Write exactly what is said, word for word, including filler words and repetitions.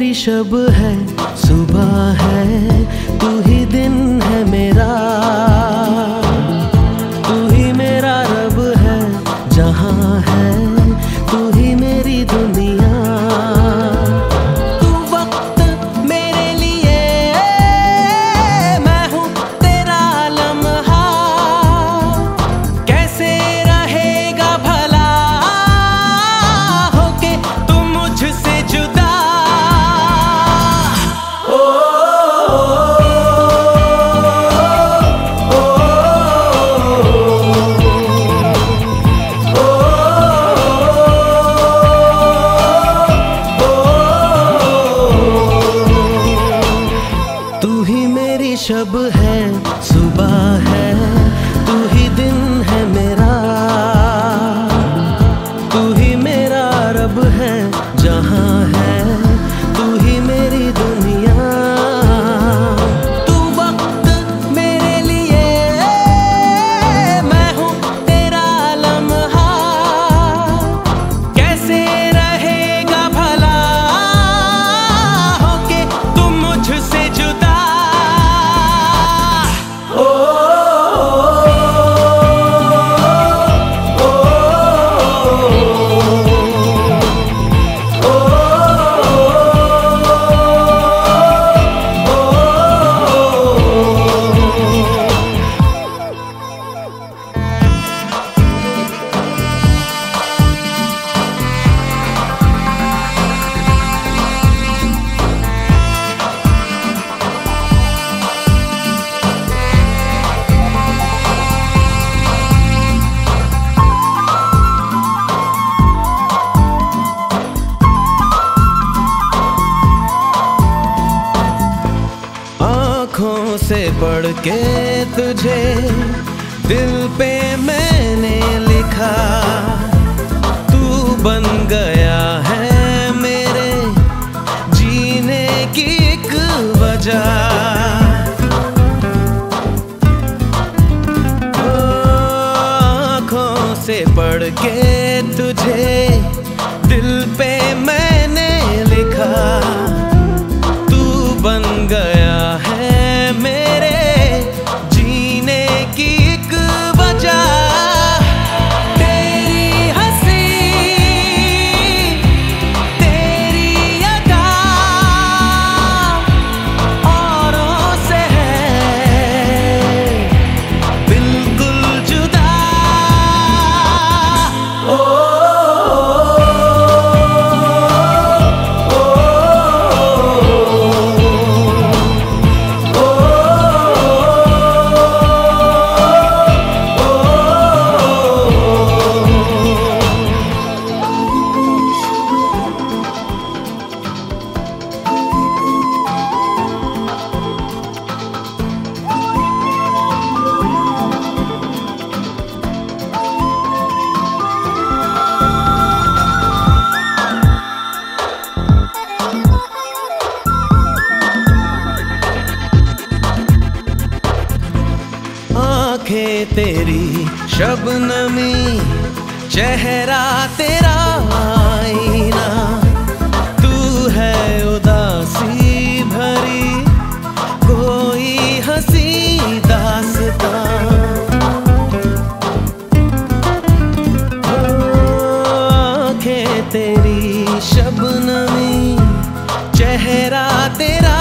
मेरी शब है, सुबह है, तू ही दिन है मेरा, तू ही मेरा रब है, जहां है तू ही मेरी दुनिया। तू वक्त मेरे लिए, मैं हूँ तेरा लम्हा, कैसे रहेगा भला होके तू मुझसे जुदा। तू ही मेरी शब है, सुबह है, तू ही दिन है मेरा, तू ही मेरा रब है, जहां है तू ही मेरी दुनिया। तू वक्त मेरे लिए, मैं हूँ तेरा लम्हा, कैसे रहेगा भला होके तू मुझसे जुदा। आँखों से पढ़ के तुझे दिल पे मैंने लिखा, तू बन गया है मेरे जीने की एक वजह। आँखों से पढ़ के तुझे दिल पे मैंने लिखा, तू बन गया है मेरे जीने की एक वजह। तेरी हंसी, तेरी अदा औरों से है बिल्कुल जुदा। ओ आँखें तेरी शबनमी, चेहरा तेरा आईना, तू है उदासी भरी कोई हंसी दास्तां। आँखें तेरी शबनमी, चेहरा तेरा